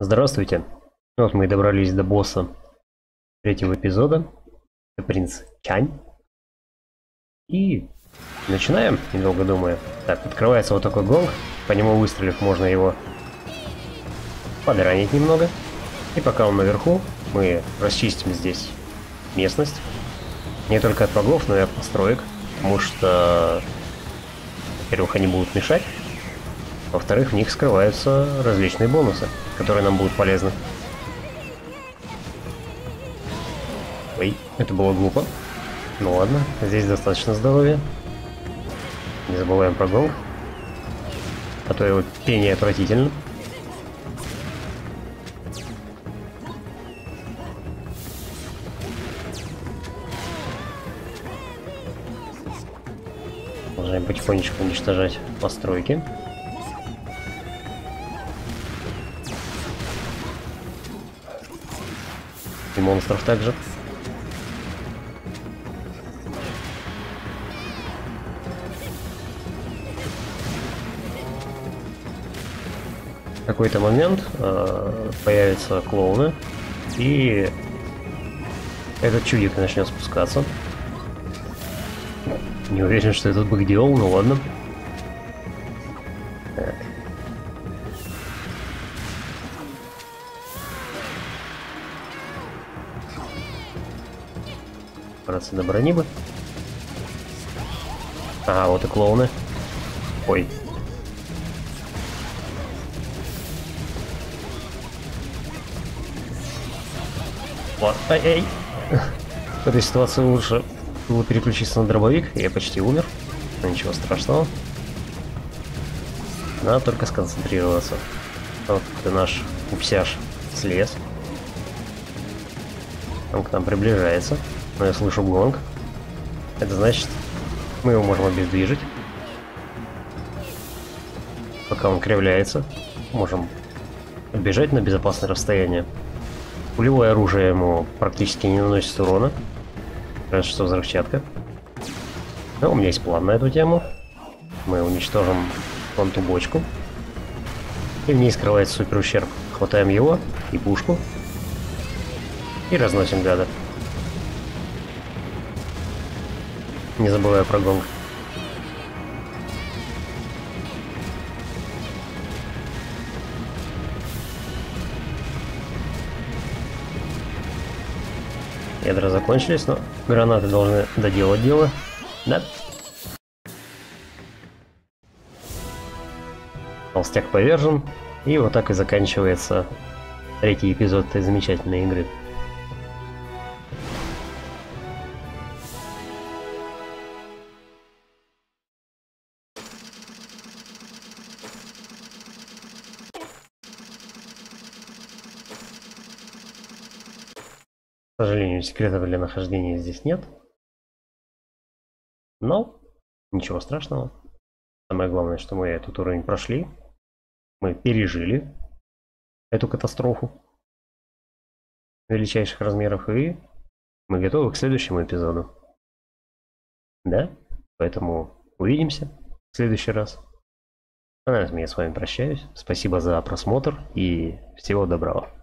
Здравствуйте. Вот мы и добрались до босса третьего эпизода. Это принц Чань. И начинаем, недолго думая. Так, открывается вот такой гонг. По нему выстрелив, можно его подранить немного. И пока он наверху, мы расчистим здесь местность. Не только от врагов, но и от построек. Потому что, во-первых, они будут мешать. Во-вторых, в них скрываются различные бонусы, которые нам будут полезны. Ой, это было глупо. Ну ладно, здесь достаточно здоровья. Не забываем про гонг. А то его пение отвратительно. Продолжаем потихонечку уничтожать постройки. И монстров также. В какой-то момент появятся клоуны, и этот чудик начнет спускаться. Не уверен, что этот бы делал, но ладно. Так. Браться до брони бы. Ага, вот и клоуны. Ой. Вот. Ай-ай. В этой ситуации лучше было переключиться на дробовик. Я почти умер. Но ничего страшного. Надо только сконцентрироваться. Вот это наш упсяж слез. Он к нам приближается. Но я слышу гонг. Это значит, мы его можем обездвижить. Пока он кривляется, можем отбежать на безопасное расстояние. Пулевое оружие ему практически не наносит урона. Разве что взрывчатка. Но у меня есть план на эту тему. Мы уничтожим вон ту бочку. И в ней скрывается супер ущерб. Хватаем его и пушку. И разносим гада. Не забывая про гонг. Ядра закончились, но гранаты должны доделать дело. Да. Толстяк повержен. И вот так и заканчивается третий эпизод этой замечательной игры. К сожалению, секретов для нахождения здесь нет. Но ничего страшного. Самое главное, что мы этот уровень прошли. Мы пережили эту катастрофу величайших размеров, и мы готовы к следующему эпизоду. Да? Поэтому увидимся в следующий раз. А на этом я с вами прощаюсь. Спасибо за просмотр и всего доброго.